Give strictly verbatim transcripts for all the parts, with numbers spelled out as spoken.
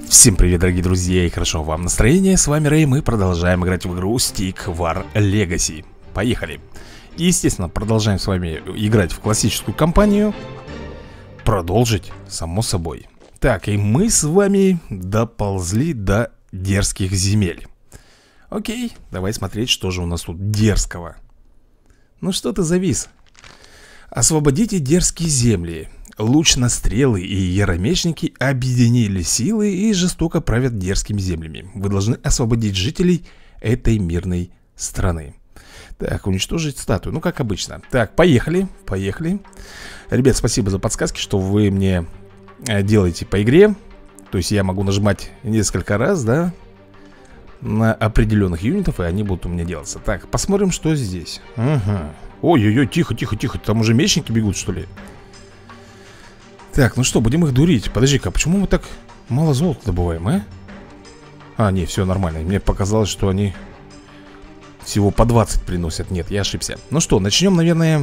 Всем привет, дорогие друзья, и хорошо вам настроение. С вами Рэй, мы продолжаем играть в игру Stick War Legacy. Поехали. И, естественно, продолжаем с вами играть в классическую кампанию. Продолжить, само собой. Так, и мы с вами доползли до дерзких земель. Окей, давай смотреть, что же у нас тут дерзкого. Ну что ты завис? Освободите дерзкие земли. Лучнострелы и яромечники объединили силы и жестоко правят дерзкими землями. Вы должны освободить жителей этой мирной страны. Так, уничтожить статую, ну как обычно. Так, поехали, поехали. Ребят, спасибо за подсказки, что вы мне делаете по игре. То есть я могу нажимать несколько раз, да, на определенных юнитов, и они будут у меня делаться. Так, посмотрим, что здесь. Ага. Ой-ой-ой, тихо, тихо, тихо. Там уже мечники бегут, что ли? Так, ну что, будем их дурить. Подожди-ка, почему мы так мало золота добываем, а? А, не, все нормально. Мне показалось, что они всего по двадцать приносят. Нет, я ошибся. Ну что, начнем, наверное,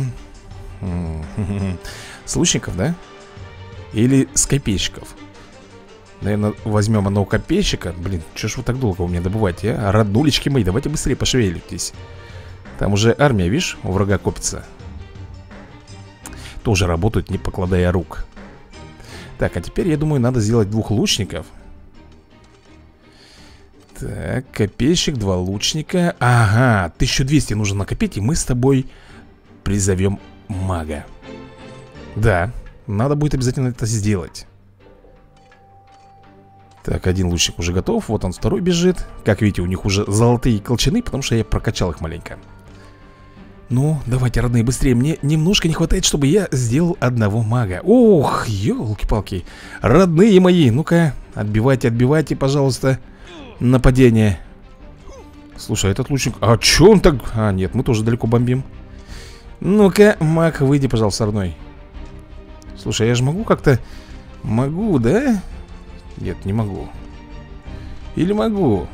с лучников, да? Или с копейщиков. Наверное, возьмем одного копейщика. Блин, что ж вы так долго у меня добываете, а? Роднулечки мои, давайте быстрее пошевелитесь. Там уже армия, видишь, у врага копится. Тоже работают, не покладая рук. Так, а теперь, я думаю, надо сделать двух лучников. Так, копейщик, два лучника. Ага, тысячу двести нужно накопить, и мы с тобой призовем мага. Да, надо будет обязательно это сделать. Так, один лучник уже готов, вот он второй бежит. Как видите, у них уже золотые колчаны, потому что я прокачал их маленько. Ну, давайте, родные, быстрее. Мне немножко не хватает, чтобы я сделал одного мага. Ох, елки-палки. Родные мои, ну-ка, отбивайте, отбивайте, пожалуйста, нападение. Слушай, этот лучник... А че он так... А, нет, мы тоже далеко бомбим. Ну-ка, маг, выйди, пожалуйста, родной. Слушай, я же могу как-то... Могу, да? Нет, не могу. Или могу?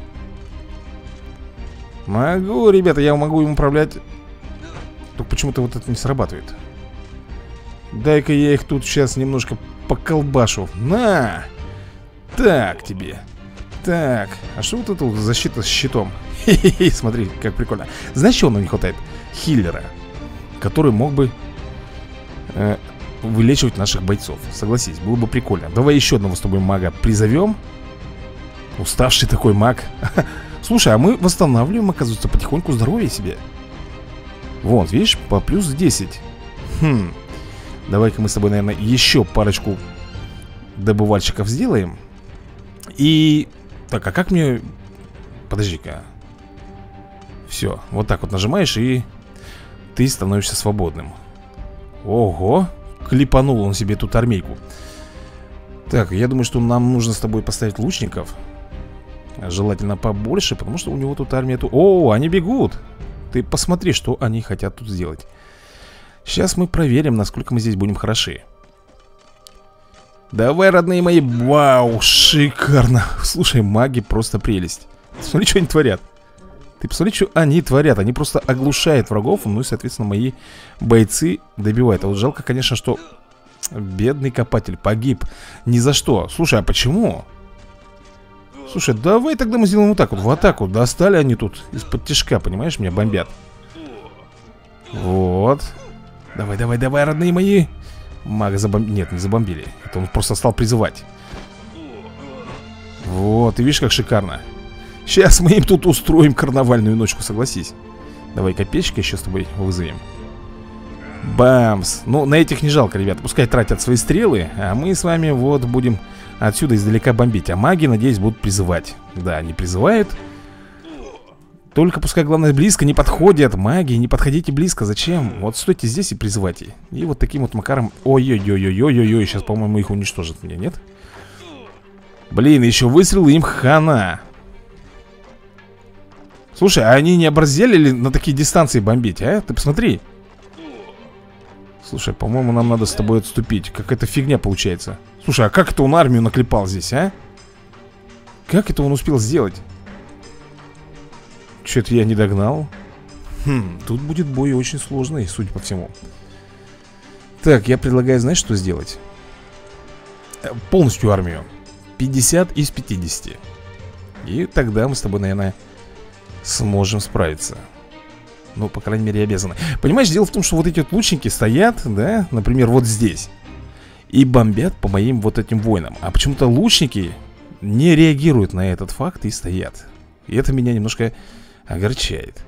Могу, ребята, я могу им управлять... Только почему-то вот это не срабатывает. Дай-ка я их тут сейчас немножко поколбашу. На! Так тебе. Так, а что вот это вот защита с щитом? Хе-хе-хе, смотри, как прикольно. Знаешь, чего нам не хватает? Хиллера, который мог бы э, вылечивать наших бойцов. Согласись, было бы прикольно. Давай еще одного с тобой мага призовем. Уставший такой маг. Слушай, а мы восстанавливаем, оказывается, потихоньку здоровье себе. Вот, видишь, по плюс десять. Хм. Давай-ка мы с тобой, наверное, еще парочку добывальщиков сделаем. И... Так, а как мне... Подожди-ка. Все, вот так вот нажимаешь, и ты становишься свободным. Ого, клепанул он себе тут армейку. Так, я думаю, что нам нужно с тобой поставить лучников. Желательно побольше, потому что у него тут армия... О, они бегут. Ты посмотри, что они хотят тут сделать. Сейчас мы проверим, насколько мы здесь будем хороши. Давай, родные мои. Вау, шикарно. Слушай, маги просто прелесть. Смотри, что они творят. Ты посмотри, что они творят. Они просто оглушают врагов. Ну и, соответственно, мои бойцы добивают. А вот жалко, конечно, что бедный копатель погиб ни за что. Слушай, а почему? Слушай, давай тогда мы сделаем вот так вот, в атаку. Достали они тут из-под тишка, понимаешь, меня бомбят. Вот. Давай, давай, давай, родные мои. Мага забомбили. Нет, не забомбили. Это он просто стал призывать. Вот, ты видишь, как шикарно. Сейчас мы им тут устроим карнавальную ночку, согласись. Давай копеечка еще с тобой вызовем. Бамс. Ну, на этих не жалко, ребята. Пускай тратят свои стрелы, а мы с вами вот будем... Отсюда издалека бомбить. А маги, надеюсь, будут призывать. Да, они призывают. Только пускай, главное, близко не подходят. Маги, не подходите близко. Зачем? Вот стойте здесь и призывайте. И вот таким вот макаром... Ой-ой-ой-ой-ой-ой. Сейчас, по-моему, их уничтожат мне, нет? Блин, еще выстрелы, им хана. Слушай, а они не оборзели ли на такие дистанции бомбить, а? Ты посмотри. Слушай, по-моему, нам надо с тобой отступить. Какая-то фигня получается. Слушай, а как это он армию наклепал здесь, а? Как это он успел сделать? Что-то я не догнал. Хм, тут будет бой очень сложный, судя по всему. Так, я предлагаю, знаешь, что сделать? Полностью армию пятьдесят из пятидесяти. И тогда мы с тобой, наверное, сможем справиться. Ну, по крайней мере, обязаны. Понимаешь, дело в том, что вот эти вот лучники стоят, да, например, вот здесь, и бомбят по моим вот этим воинам. А почему-то лучники не реагируют на этот факт и стоят. И это меня немножко огорчает.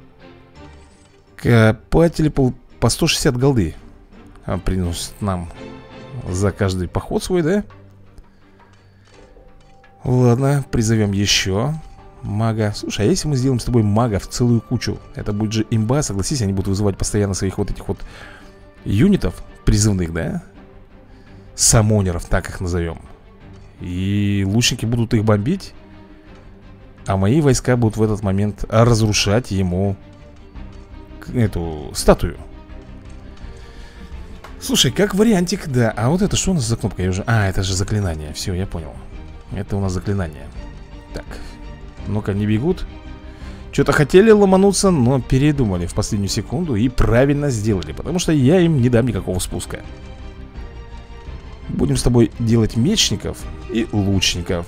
Копатели по, по сто шестьдесят голды приносят нам за каждый поход свой, да? Ладно, призовем еще мага. Слушай, а если мы сделаем с тобой мага в целую кучу? Это будет же имба, согласись, они будут вызывать постоянно своих вот этих вот юнитов призывных, да? Самонеров, так их назовем. И лучники будут их бомбить, а мои войска будут в этот момент разрушать ему эту статую. Слушай, как вариантик, да. А вот это что у нас за кнопка? Я уже... А, это же заклинание. Все, я понял. Это у нас заклинание. Так, ну-ка, не бегут. Что-то хотели ломануться, но передумали в последнюю секунду и правильно сделали, потому что я им не дам никакого спуска. Будем с тобой делать мечников и лучников.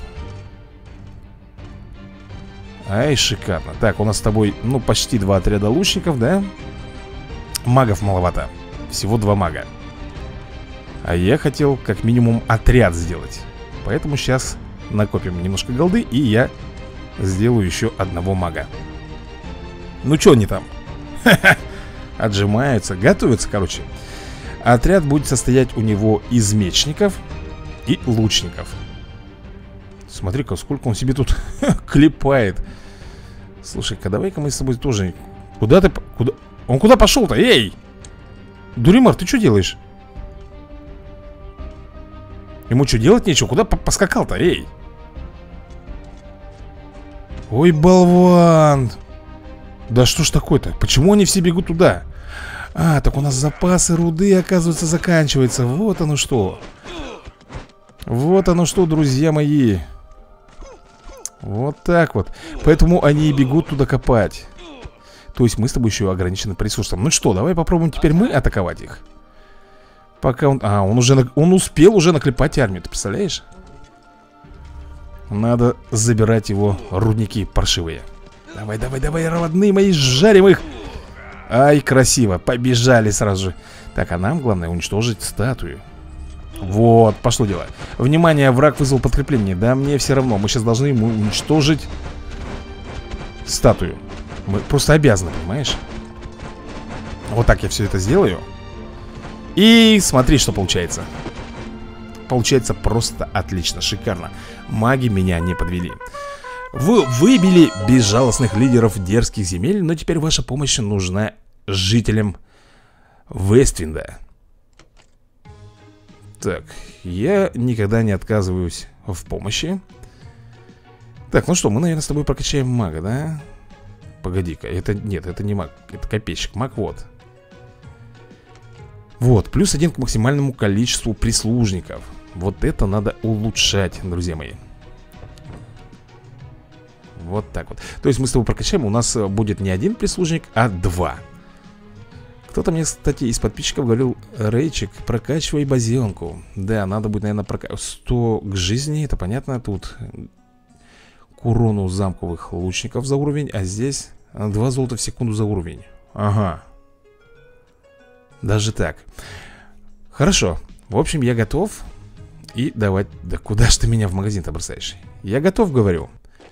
Ай, шикарно. Так, у нас с тобой, ну, почти два отряда лучников, да? Магов маловато. Всего два мага. А я хотел как минимум отряд сделать. Поэтому сейчас накопим немножко голды, и я сделаю еще одного мага. Ну, что они там? Отжимаются, готовятся, короче. Отряд будет состоять у него из мечников и лучников. Смотри-ка, сколько он себе тут клепает. Слушай-ка, давай-ка мы с тобой тоже... Куда ты... Куда... Он куда пошел-то? Эй! Дуримар, ты что делаешь? Ему что, делать нечего? Куда поскакал-то? Эй! Ой, болван! Да что ж такое-то? Почему они все бегут туда? А, так у нас запасы руды, оказывается, заканчиваются. Вот оно что. Вот оно что, друзья мои. Вот так вот. Поэтому они и бегут туда копать. То есть мы с тобой еще ограничены по ресурсам. Ну что, давай попробуем теперь мы атаковать их. Пока он... А, он уже... Он успел уже наклепать армию, ты представляешь? Надо забирать его рудники паршивые. Давай, давай, давай, родные мои, жарим их. Ай, красиво, побежали сразу же. Так, а нам главное уничтожить статую. Вот, пошло дело. Внимание, враг вызвал подкрепление. Да мне все равно, мы сейчас должны ему уничтожить статую. Мы просто обязаны, понимаешь? Вот так я все это сделаю. И смотри, что получается. Получается просто отлично, шикарно. Маги меня не подвели. Вы выбили безжалостных лидеров дерзких земель, но теперь ваша помощь нужна жителям Вествинда. Так, я никогда не отказываюсь в помощи. Так, ну что, мы, наверное, с тобой прокачаем мага, да? Погоди-ка, это... Нет, это не маг, это копейщик. Маг, вот. Вот, плюс один к максимальному количеству прислужников. Вот это надо улучшать, друзья мои. Вот так вот. То есть мы с тобой прокачаем, у нас будет не один прислужник, а два. Кто-то мне, кстати, из подписчиков говорил: Рейчик, прокачивай базенку. Да, надо будет, наверное, прокачивать. сто к жизни, это понятно. Тут к урону замковых лучников за уровень, а здесь два золота в секунду за уровень. Ага. Даже так. Хорошо. В общем, я готов. И давай... Да куда ж ты меня в магазин-то бросаешь? Я готов, говорю.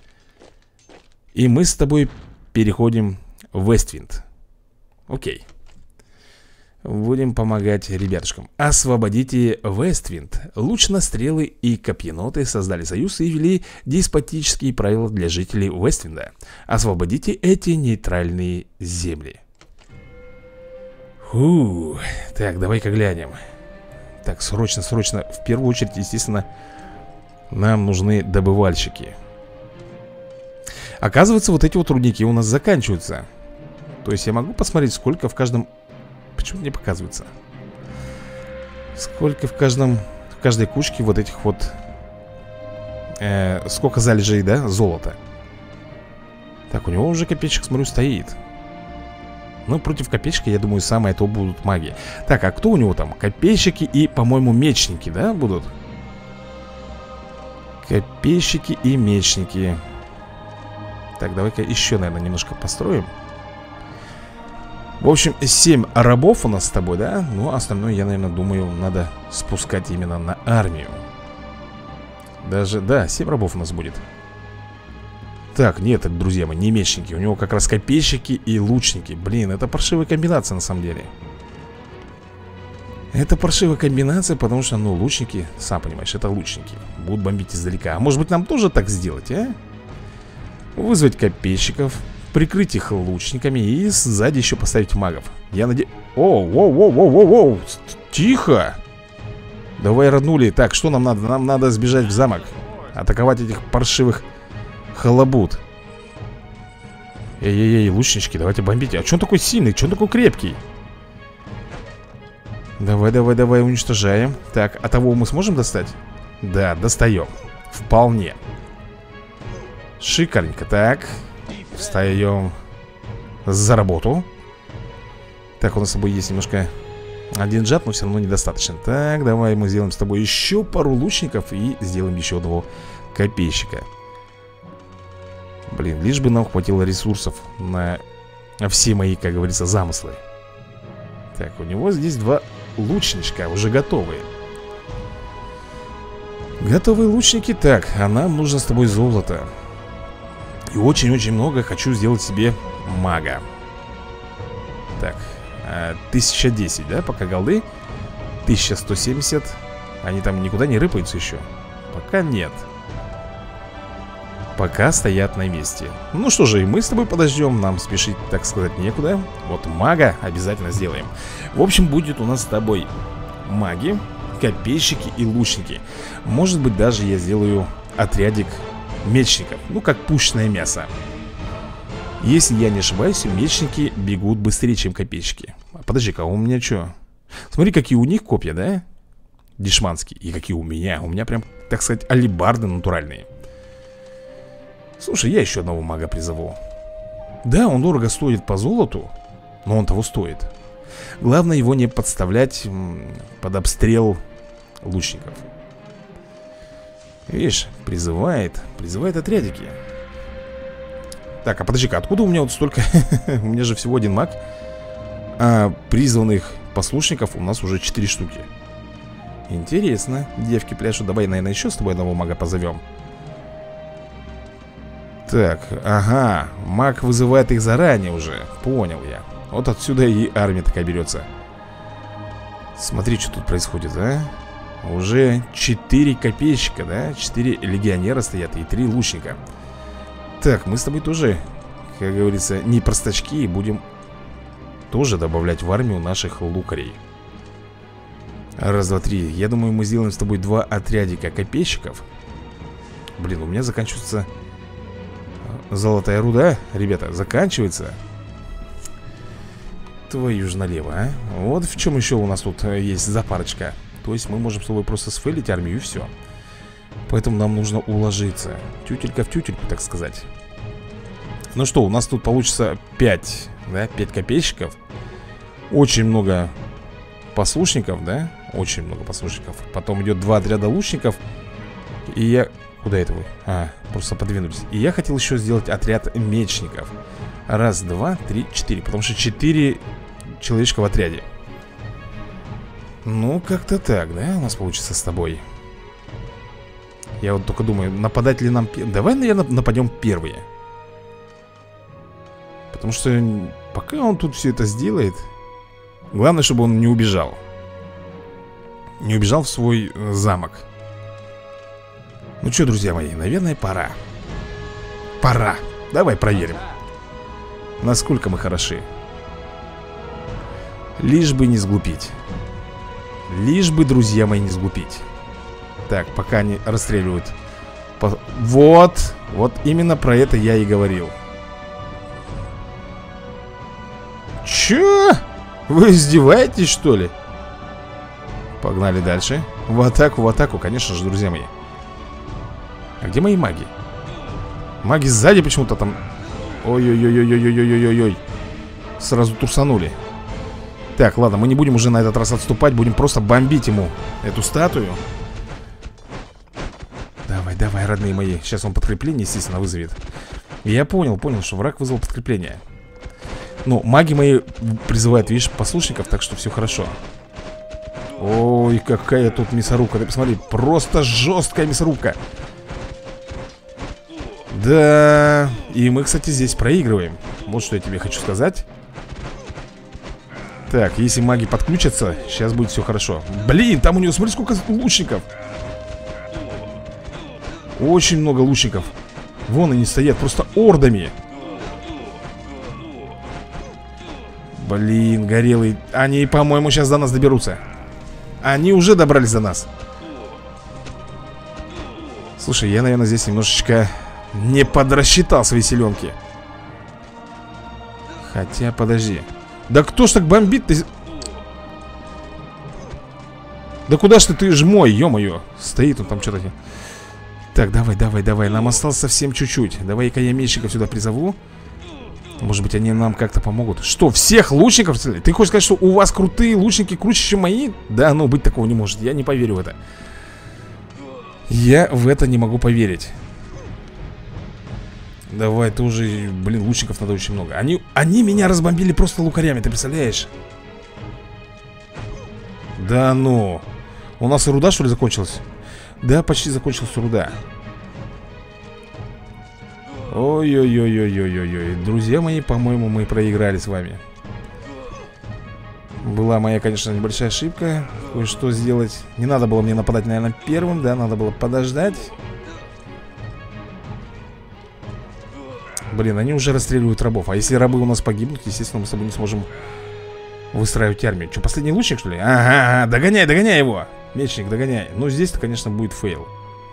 И мы с тобой переходим в Вествинд. Окей. Будем помогать ребятушкам. Освободите Вествинд. Лучнострелы и копьеноты создали союз и ввели деспотические правила для жителей Вествинда. Освободите эти нейтральные земли. Фу. Так, давай-ка глянем. Так, срочно, срочно. В первую очередь, естественно, нам нужны добывальщики. Оказывается, вот эти вот рудники у нас заканчиваются. То есть я могу посмотреть, сколько в каждом... Почему не показывается? Сколько в каждом... В каждой кучке вот этих вот... Э, сколько залежей, да, золота. Так, у него уже копейщик, смотрю, стоит. Ну, против копейщика, я думаю, самое то будут маги. Так, а кто у него там? Копейщики и, по-моему, мечники, да, будут? Копейщики и мечники. Так, давай-ка еще, наверное, немножко построим. В общем, семь рабов у нас с тобой, да? Ну, остальное, я, наверное, думаю, надо спускать именно на армию. Даже, да, семь рабов у нас будет. Так, нет, друзья мои, не мечники. У него как раз копейщики и лучники. Блин, это паршивая комбинация на самом деле. Это паршивая комбинация, потому что, ну, лучники, сам понимаешь, это лучники. Будут бомбить издалека. А может быть, нам тоже так сделать, а? Вызвать копейщиков, прикрыть их лучниками и сзади еще поставить магов. Я надеюсь... О, воу, воу, воу, воу, воу, тихо! Давай, роднули. Так, что нам надо? Нам надо сбежать в замок. Атаковать этих паршивых халабут. Эй-эй-эй, лучнички, давайте бомбите. А что он такой сильный? Что он такой крепкий? Давай, давай, давай, уничтожаем. Так, а того мы сможем достать? Да, достаем. Вполне. Шикарненько. Так, встаем за работу. Так, у нас с тобой есть немножко один джат, но все равно недостаточно. Так, давай мы сделаем с тобой еще пару лучников и сделаем еще одного копейщика. Блин, лишь бы нам хватило ресурсов на все мои, как говорится, замыслы. Так, у него здесь два лучничка уже готовые. Готовые лучники. Так, а нам нужно с тобой золото. И очень-очень много хочу сделать себе мага. Так, тысяча десять, да, пока голды. Тысяча сто семьдесят. Они там никуда не рыпаются еще? Пока нет. Пока стоят на месте. Ну что же, и мы с тобой подождем. Нам спешить, так сказать, некуда. Вот мага обязательно сделаем. В общем, будет у нас с тобой маги, копейщики и лучники. Может быть, даже я сделаю отрядик мечников. Ну, как пушечное мясо. Если я не ошибаюсь, мечники бегут быстрее, чем копейщики. Подожди-ка, у меня что? Смотри, какие у них копья, да? Дешманские. И какие у меня. У меня прям, так сказать, алебарды натуральные. Слушай, я еще одного мага призову. Да, он дорого стоит по золоту, но он того стоит. Главное его не подставлять под обстрел лучников. Видишь, призывает, призывает отрядики. Так, а подожди-ка, откуда у меня вот столько? У меня же всего один маг. А призванных послушников у нас уже четыре штуки. Интересно, девки пляшут. Давай, наверное, еще с тобой одного мага позовем. Так, ага, маг вызывает их заранее уже. Понял я. Вот отсюда и армия такая берется. Смотри, что тут происходит, а? Уже четыре копейщика, да? четыре легионера стоят и три лучника. Так, мы с тобой тоже, как говорится, не простачки. Будем тоже добавлять в армию наших лукарей. Раз, два, три. Я думаю, мы сделаем с тобой два отрядика копейщиков. Блин, у меня заканчивается золотая руда. Ребята, заканчивается. Твою ж налево, а? Вот в чем еще у нас тут есть запарочка. То есть мы можем с тобой просто сфейлить армию и все. Поэтому нам нужно уложиться. Тютелька в тютельку, так сказать. Ну что, у нас тут получится пять, да, пять копейщиков. Очень много послушников, да? Очень много послушников. Потом идет два отряда лучников. И я... Куда это вы? А, просто подвинулись. И я хотел еще сделать отряд мечников. Раз, два, три, четыре. Потому что четыре человечка в отряде. Ну, как-то так, да, у нас получится с тобой. Я вот только думаю, нападать ли нам... Давай, наверное, нападем первые. Потому что пока он тут все это сделает, главное, чтобы он не убежал. Не убежал в свой замок. Ну что, друзья мои, наверное, пора. Пора. Давай проверим, насколько мы хороши. Лишь бы не сглупить. Лишь бы, друзья мои, не сглупить. Так, пока они расстреливают. По... Вот, вот именно про это я и говорил. Чё? Вы издеваетесь, что ли? Погнали дальше. В атаку, в атаку, конечно же, друзья мои. А где мои маги? Маги сзади почему-то там. Ой-ой-ой-ой-ой-ой-ой-ой-ой. Сразу турсанули. Так, ладно, мы не будем уже на этот раз отступать. Будем просто бомбить ему эту статую. Давай, давай, родные мои. Сейчас он подкрепление, естественно, вызовет. Я понял, понял, что враг вызвал подкрепление. Ну, маги мои призывают, видишь, послушников, так что все хорошо. Ой, какая тут мясорубка. Ты посмотри, просто жесткая мясорубка. Да, и мы, кстати, здесь проигрываем. Вот что я тебе хочу сказать. Так, если маги подключатся, сейчас будет все хорошо. Блин, там у него, смотри, сколько лучников. Очень много лучников. Вон они стоят, просто ордами. Блин, горелый. Они, по-моему, сейчас до нас доберутся. Они уже добрались до нас. Слушай, я, наверное, здесь немножечко не подрасчитал свои селенки. Хотя, подожди. Да кто ж так бомбит-то? Да куда ж ты, ты ж мой, ё-моё. Стоит он там что-то. Так, давай, давай, давай. Нам осталось совсем чуть-чуть. Давай-ка я мечников сюда призову. Может быть, они нам как-то помогут. Что, всех лучников? Ты хочешь сказать, что у вас крутые лучники круче, чем мои? Да, ну, быть такого не может. Я не поверю в это. Я в это не могу поверить. Давай, ты уже, блин, лучников надо очень много. Они, они меня разбомбили просто лукарями, ты представляешь? Да ну. У нас руда, что ли, закончилась? Да, почти закончилась руда. Ой-ой-ой-ой-ой-ой-ой. Друзья мои, по-моему, мы проиграли с вами. Была моя, конечно, небольшая ошибка. Кое-что сделать. Не надо было мне нападать, наверное, первым. Да, надо было подождать. Блин, они уже расстреливают рабов. А если рабы у нас погибнут, естественно, мы с тобой не сможем выстраивать армию. Что, последний лучник, что ли? Ага, ага, догоняй, догоняй его. Мечник, догоняй. Но здесь-то, конечно, будет фейл.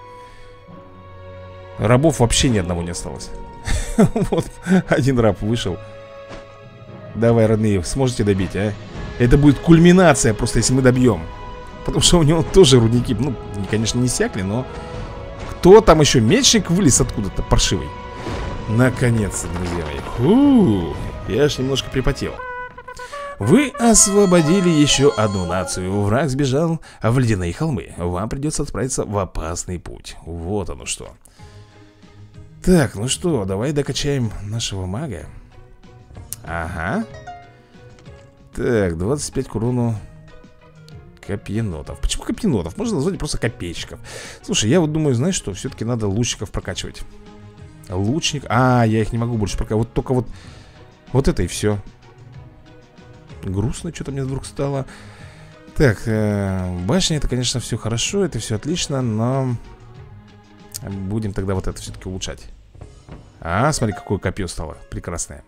Рабов вообще ни одного не осталось. Вот, один раб вышел. Давай, родные, сможете добить, а? Это будет кульминация, просто если мы добьем. Потому что у него тоже рудники, ну, конечно, не иссякли, но... Кто там еще? Мечник вылез откуда-то, паршивый. Наконец-то, друзья мои. Фу, я аж немножко припотел. Вы освободили еще одну нацию. Враг сбежал в ледяные холмы. Вам придется отправиться в опасный путь. Вот оно что. Так, ну что, давай докачаем нашего мага. Ага. Так, двадцать пять к урону копьенотов. Почему копьенотов? Можно назвать просто копейщиков. Слушай, я вот думаю, знаешь что, все-таки надо лучников прокачивать. Лучник, а, я их не могу больше прокачивать. Вот только вот, вот это и все. Грустно что-то мне вдруг стало. Так, э, башня, это, конечно, все хорошо, это все отлично, но будем тогда вот это все-таки улучшать. А, смотри, какое копье стало, прекрасное.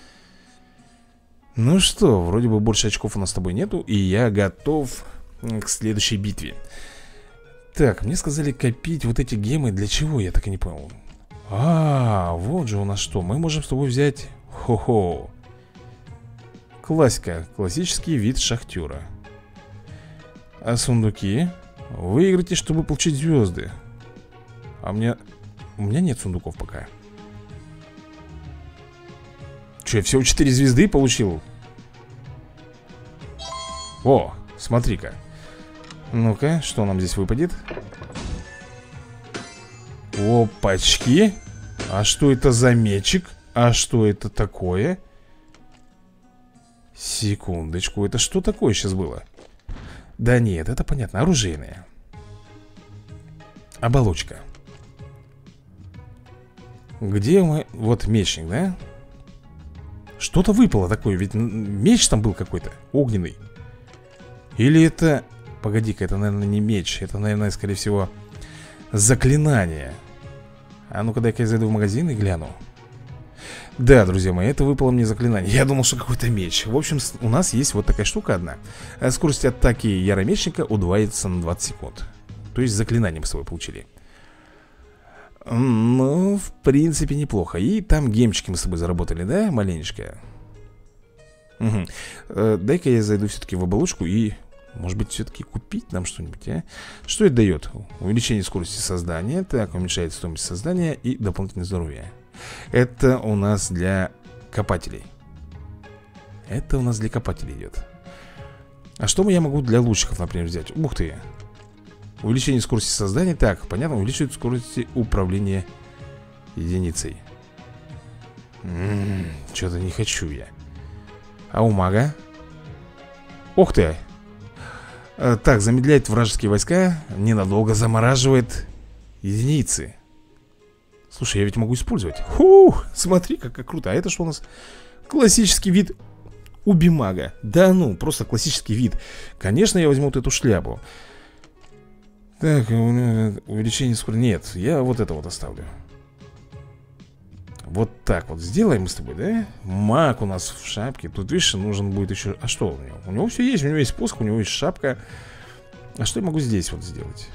Ну что, вроде бы больше очков у нас с тобой нету, и я готов к следующей битве. Так, мне сказали копить вот эти гемы. Для чего, я так и не понял. А, вот же у нас что. Мы можем с тобой взять... Хо-хо. Классика, классический вид шахтера. А сундуки? Выиграйте, чтобы получить звезды. А у меня... У меня нет сундуков пока. Че, я всего четыре звезды получил? О, смотри-ка. Ну-ка, что нам здесь выпадет? Опачки. А что это за мечик? А что это такое? Секундочку, это что такое сейчас было? Да нет, это понятно, оружейное. Оболочка. Где мы... Вот мечник, да? Что-то выпало такое, ведь меч там был какой-то, огненный. Или это... Погоди-ка, это, наверное, не меч. Это, наверное, скорее всего, заклинание. А ну-ка, дай-ка я зайду в магазин и гляну. Да, друзья мои, это выпало мне заклинание. Я думал, что какой-то меч. В общем, у нас есть вот такая штука одна. Скорость атаки яромечника удваивается на двадцать секунд. То есть заклинание мы с собой получили. Ну, в принципе, неплохо. И там гемчики мы с тобой заработали, да, маленечко? Угу. э, Дай-ка я зайду все-таки в оболочку и, может быть, все-таки купить нам что-нибудь, а? Что это дает? Увеличение скорости создания. Так, уменьшает стоимость создания и дополнительное здоровье. Это у нас для копателей. Это у нас для копателей идет. А что я могу для лучников, например, взять? Ух ты. Увеличение скорости создания. Так, понятно, увеличивает скорость управления единицей. М-м, что-то не хочу я. А у мага? Ух ты! а, Так, замедляет вражеские войска. Ненадолго замораживает единицы. Слушай, я ведь могу использовать. Фух, смотри, как, как круто. А это что у нас? Классический вид убимага. Да ну, просто классический вид. Конечно, я возьму вот эту шляпу. Так, увеличение скорости. Нет, я вот это вот оставлю. Вот так вот сделаем мы с тобой, да? Маг у нас в шапке. Тут, видишь, нужен будет еще... А что у него? У него все есть, у него есть посох, у него есть шапка. А что я могу здесь вот сделать?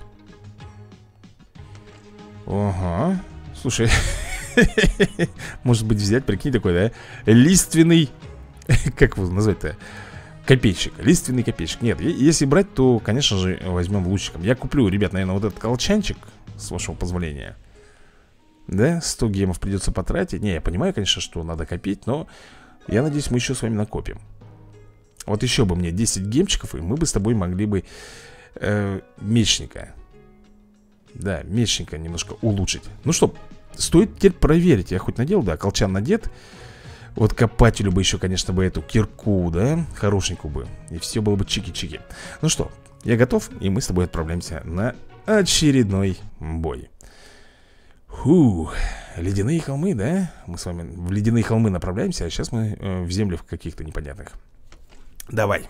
Ага. Слушай, может быть взять, прикинь, такой, да? Лиственный... Как его назвать-то? Копейщик, лиственный копейщик. Нет, если брать, то, конечно же, возьмем лучником. Я куплю, ребят, наверное, вот этот колчанчик, с вашего позволения. Да, сто гемов придется потратить. Не, я понимаю, конечно, что надо копить, но я надеюсь, мы еще с вами накопим. Вот еще бы мне десять гемчиков, и мы бы с тобой могли бы э, мечника. Да, мечника немножко улучшить. Ну что, стоит теперь проверить. Я хоть надел, да, колчан надет. Вот копателю бы еще, конечно, бы эту кирку, да, хорошенькую бы. И все было бы чики-чики. Ну что, я готов, и мы с тобой отправляемся на очередной бой. Фу, ледяные холмы, да? Мы с вами в ледяные холмы направляемся, а сейчас мы э, в землю в каких-то непонятных. Давай.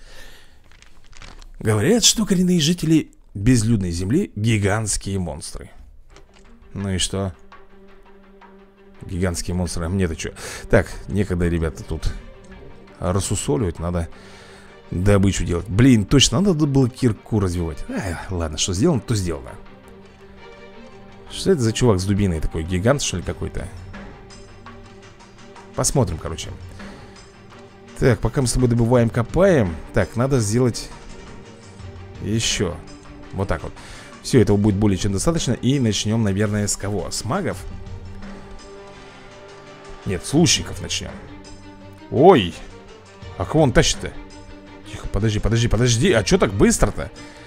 Говорят, что коренные жители безлюдной земли гигантские монстры. Ну и что? Гигантские монстры, а мне-то что? Так, некогда, ребята, тут рассусоливать, надо добычу делать. Блин, точно, надо было кирку развивать. а, Ладно, что сделано, то сделано. Что это за чувак с дубиной такой? Гигант, что ли, какой-то? Посмотрим, короче. Так, пока мы с тобой добываем, копаем. Так, надо сделать еще. Вот так вот. Все, этого будет более чем достаточно. И начнем, наверное, с кого? С магов? Нет, с лучников начнем. Ой! А кого он тащит-то? Тихо, подожди, подожди, подожди. А что так быстро-то?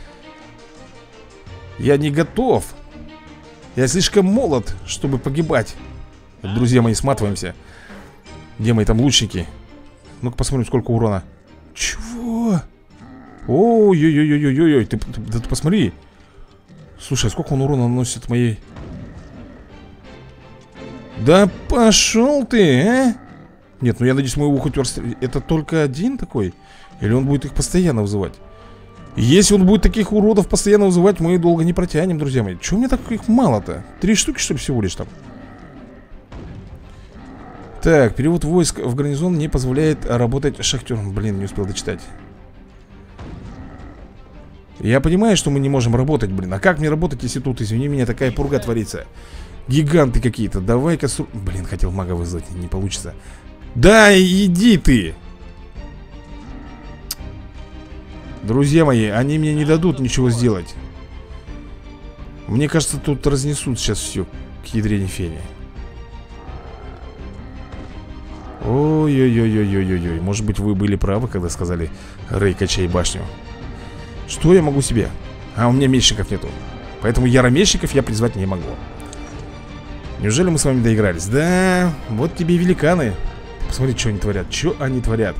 Я не готов. Я слишком молод, чтобы погибать. Друзья мои, сматываемся. Где мои там лучники? Ну-ка посмотрим, сколько урона. Чего? Ой-ой-ой-ой-ой-ой. Ты, ты, ты, ты посмотри. Слушай, а сколько он урона наносит моей... Да пошел ты, а? Нет, ну я надеюсь, мы его хоть раз... Это только один такой? Или он будет их постоянно вызывать? Если он будет таких уродов постоянно вызывать, мы долго не протянем, друзья мои. Чего мне так их мало-то? Три штуки, что ли, всего лишь там? Так, перевод войск в гарнизон не позволяет работать шахтером. Блин, не успел дочитать. Я понимаю, что мы не можем работать, блин. А как мне работать, если тут, извини меня, такая пурга творится? Гиганты какие-то. Давай-ка... Су... Блин, хотел мага вызвать, не получится. Да, иди ты! Друзья мои, они мне не дадут ничего сделать. Мне кажется, тут разнесут сейчас все к ядрене фени. Ой-ой-ой-ой-ой-ой. Может быть, вы были правы, когда сказали: Рэй, качай башню. Что я могу себе? А у меня мечников нету. Поэтому яромечников я призвать не могу. Неужели мы с вами доигрались? Да, вот тебе и великаны. Посмотри, что они творят. Что они творят.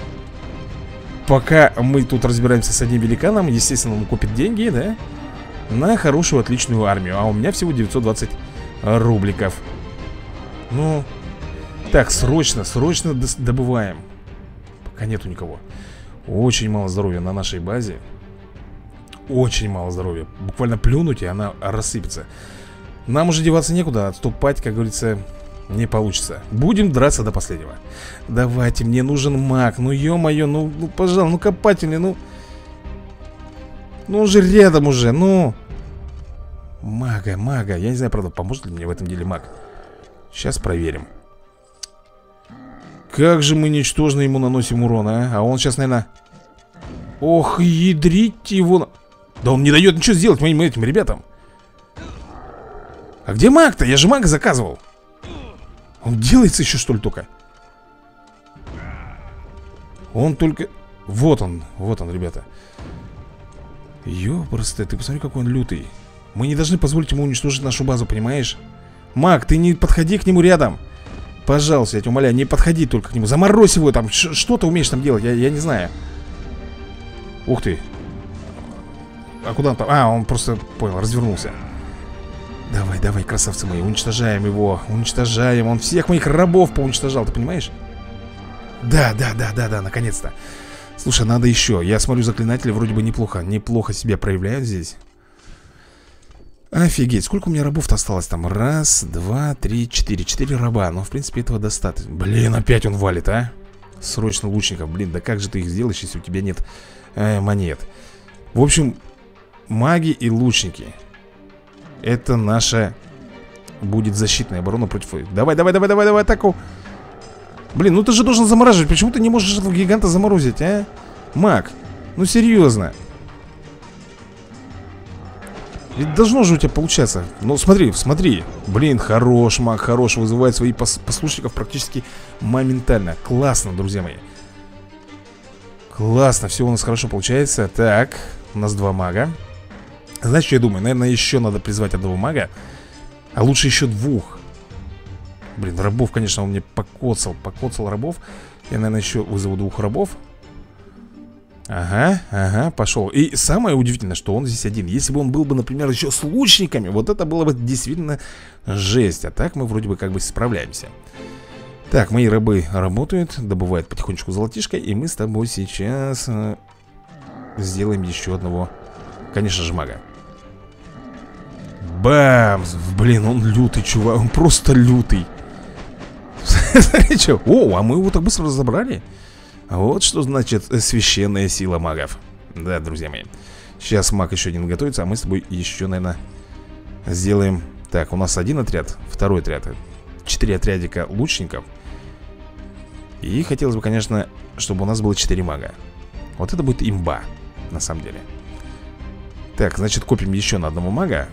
Пока мы тут разбираемся с одним великаном, естественно, он купит деньги, да? На хорошую, отличную армию. А у меня всего девятьсот двадцать рубликов. Ну... Так, срочно, срочно добываем. Пока нету никого. Очень мало здоровья на нашей базе. Очень мало здоровья. Буквально плюнуть, и она рассыпется. Нам уже деваться некуда. Отступать, как говорится, не получится. Будем драться до последнего. Давайте, мне нужен маг. Ну, ё-моё, ну, ну, пожалуйста, ну, копатели, ну. Ну, он же рядом уже, ну. Мага, мага. Я не знаю, правда, поможет ли мне в этом деле маг. Сейчас проверим. Как же мы ничтожно ему наносим урон, а? А он сейчас, наверное... Ох, ядрить его... Да он не дает ничего сделать моим этим ребятам. А где маг-то? Я же мага заказывал. Он делается еще, что ли, только? Он только... Вот он, вот он, ребята. Ёпрст, ты посмотри, какой он лютый. Мы не должны позволить ему уничтожить нашу базу, понимаешь? Маг, ты не подходи к нему рядом. Пожалуйста, я тебя умоляю, не подходи только к нему. Заморозь его там, что ты умеешь там делать, я, я не знаю. Ух ты. А куда он там? А, он просто, понял, развернулся. Давай, давай, красавцы мои, уничтожаем его. Уничтожаем, он всех моих рабов поуничтожал, ты понимаешь? Да, да, да, да, да, наконец-то. Слушай, надо еще. Я смотрю, заклинатели вроде бы неплохо. Неплохо себя проявляют здесь. Офигеть, сколько у меня рабов-то осталось там? Раз, два, три, четыре. Четыре раба, но в принципе этого достаточно. Блин, опять он валит, а? Срочно лучников, блин, да как же ты их сделаешь, если у тебя нет э, монет? В общем, маги и лучники. Это наша будет защитная оборона против... Давай, давай, давай, давай, давай, атаку. Блин, ну ты же должен замораживать. Почему ты не можешь этого гиганта заморозить, а? Маг, ну серьезно. Ведь должно же у тебя получаться. Ну смотри, смотри. Блин, хорош, маг, хорош. Вызывает своих пос послушников практически моментально. Классно, друзья мои. Классно, все у нас хорошо получается. Так, у нас два мага. Знаешь, что я думаю? Наверное, еще надо призвать одного мага. А лучше еще двух. Блин, рабов, конечно, он мне покоцал. Покоцал рабов. Я, наверное, еще вызову двух рабов. Ага, ага, пошел. И самое удивительное, что он здесь один. Если бы он был бы, например, еще с лучниками, вот это было бы действительно жесть. А так мы вроде бы как бы справляемся. Так, мои рабы работают, добывают потихонечку золотишко. И мы с тобой сейчас э, сделаем еще одного, конечно же, мага. Бамс! Блин, он лютый, чувак, он просто лютый. Смотри, что? О, а мы его так быстро разобрали. Вот что значит священная сила магов. Да, друзья мои. Сейчас маг еще один готовится, а мы с тобой еще, наверное, сделаем. Так, у нас один отряд, второй отряд. Четыре отрядика лучников. И хотелось бы, конечно, чтобы у нас было четыре мага. Вот это будет имба, на самом деле. Так, значит, копим еще на одного мага.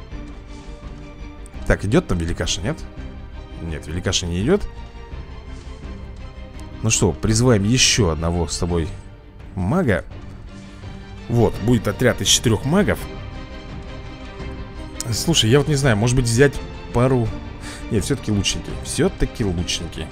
Так, идет там великаша, нет? Нет, великаша не идет. Ну что, призываем еще одного с тобой мага. Вот, будет отряд из четырех магов. Слушай, я вот не знаю, может быть взять пару... Нет, все-таки лучники. Все-таки лучники.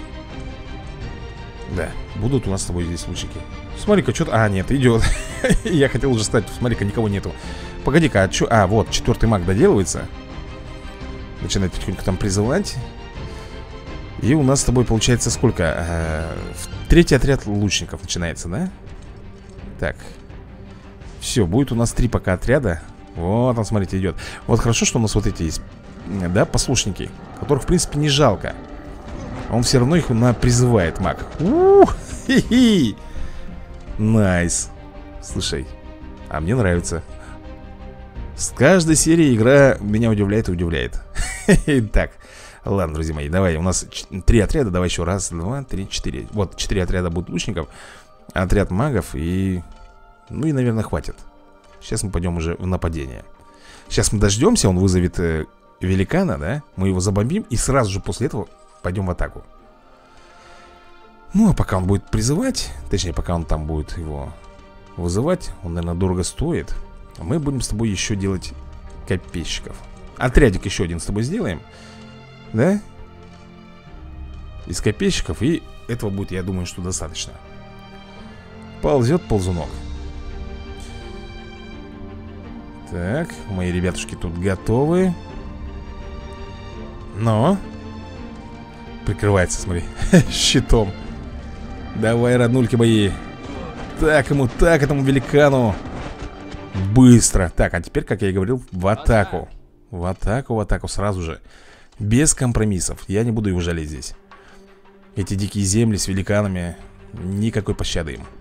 Да, будут у нас с тобой здесь лучники. Смотри-ка, что-то... А, нет, идет. Я хотел уже стать, смотри-ка, никого нету. Погоди-ка, а что... А, вот, четвертый маг доделывается. Начинает потихоньку там призывать. И у нас с тобой получается сколько? А, третий отряд лучников начинается, да? Так. Все, будет у нас три пока отряда. Вот он, смотрите, идет. Вот хорошо, что у нас вот эти есть, да, послушники, которых, в принципе, не жалко. Он все равно их на призывает, маг. Ух, хи-хи. Найс. Слушай, а мне нравится. С каждой серии игра меня удивляет и удивляет. Так, ладно, друзья мои, давай, у нас три отряда. Давай еще раз, два, три, четыре. Вот, четыре отряда будут лучников, отряд магов и... Ну и, наверное, хватит. Сейчас мы пойдем уже в нападение. Сейчас мы дождемся, он вызовет э, великана, да? Мы его забомбим и сразу же после этого пойдем в атаку. Ну, а пока он будет призывать, точнее, пока он там будет его вызывать, он, наверное, дорого стоит. Мы будем с тобой еще делать копейщиков. Отрядик еще один с тобой сделаем, да? Из копейщиков. И этого будет, я думаю, что достаточно. Ползет ползунок. Так, мои ребятушки тут готовы. Но прикрывается, смотри, щитом. Давай, роднульки мои. Так ему, так этому великану. Быстро. Так, а теперь, как я и говорил, в атаку. В атаку, в атаку, сразу же. Без компромиссов. Я не буду его жалеть здесь. Эти дикие земли с великанами. Никакой пощады им.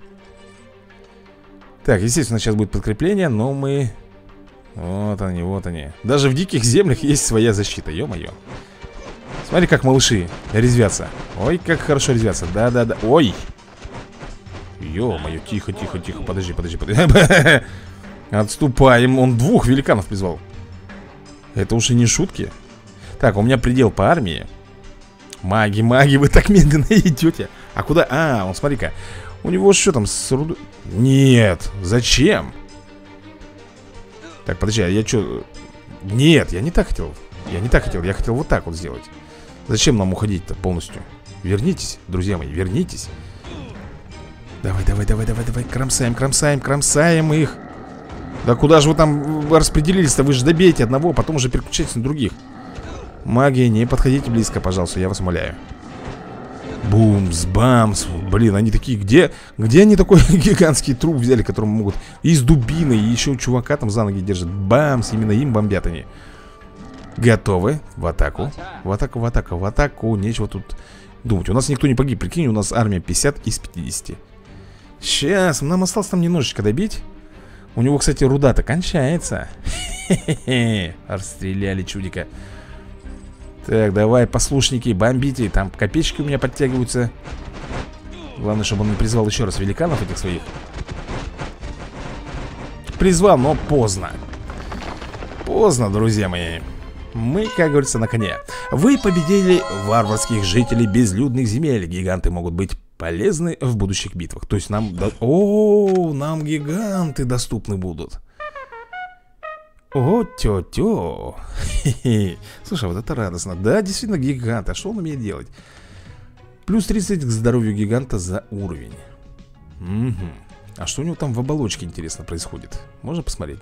Так, естественно, сейчас будет подкрепление, но мы... Вот они, вот они. Даже в диких землях есть своя защита, ё-моё. Смотри, как малыши резвятся. Ой, как хорошо резвятся. Да-да-да. Ой. Ё-моё, тихо, тихо, тихо. Подожди, подожди, подожди. Отступаем. Он двух великанов призвал. Это уж и не шутки. Так, у меня предел по армии. Маги, маги, вы так медленно идете. А куда? А, он, смотри-ка. У него что там с руду... Нет, зачем? Так, подожди, а я что? Нет, я не так хотел. Я не так хотел, я хотел вот так вот сделать. Зачем нам уходить-то полностью? Вернитесь, друзья мои, вернитесь. Давай, давай, давай, давай, давай. Кромсаем, кромсаем, кромсаем их. Да куда же вы там распределились-то? Вы же добейте одного, потом уже переключайтесь на других. Магия, не подходите близко, пожалуйста, я вас умоляю. Бумс, бамс. Блин, они такие, где? Где они такой гигантский труп взяли, которым могут из дубины, и еще чувака там за ноги держат. Бамс, именно им бомбят они. Готовы? В атаку. В атаку, в атаку, в атаку. Нечего тут думать. У нас никто не погиб, прикинь, у нас армия пятьдесят из пятидесяти. Сейчас, нам осталось там немножечко добить. У него, кстати, руда-то кончается. Хе-хе-хе. Расстреляли чудика. Так, давай, послушники, бомбите. Там копеечки у меня подтягиваются. Главное, чтобы он не призвал еще раз великанов этих своих. Призвал, но поздно. Поздно, друзья мои. Мы, как говорится, на коне. Вы победили варварских жителей безлюдных земель. Гиганты могут быть полезны в будущих битвах. То есть нам... До... О, нам гиганты доступны будут. О, тё-тё. Слушай, вот это радостно. Да, действительно гигант. А что он умеет делать? Плюс тридцать к здоровью гиганта за уровень. Угу. А что у него там в оболочке, интересно, происходит? Можно посмотреть?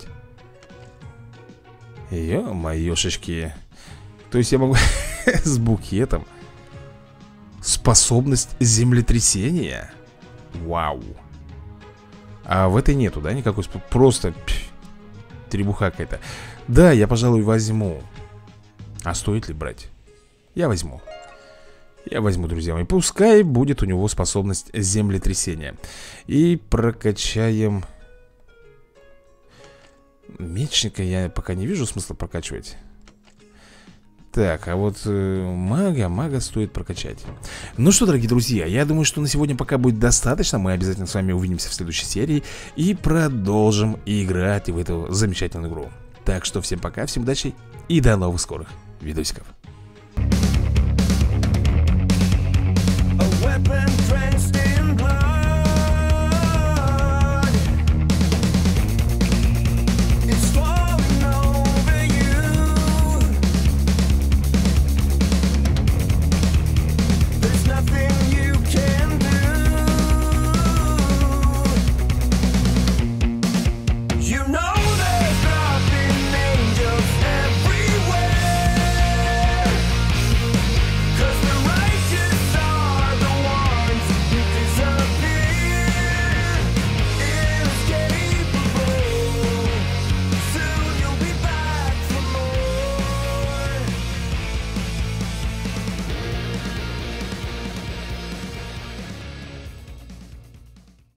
Ё-моёшечки. То есть я могу с букетом. Способность землетрясения. Вау. А в этой нету, да, никакой? Просто пф, требуха какая-то. Да, я, пожалуй, возьму. А стоит ли брать? Я возьму. Я возьму, друзья мои. Пускай будет у него способность землетрясения. И прокачаем... Мечника я пока не вижу смысла прокачивать. Так, а вот э, мага, мага стоит прокачать. Ну что, дорогие друзья, я думаю, что на сегодня пока будет достаточно. Мы обязательно с вами увидимся в следующей серии и продолжим играть в эту замечательную игру. Так что всем пока, всем удачи и до новых скорых видосиков.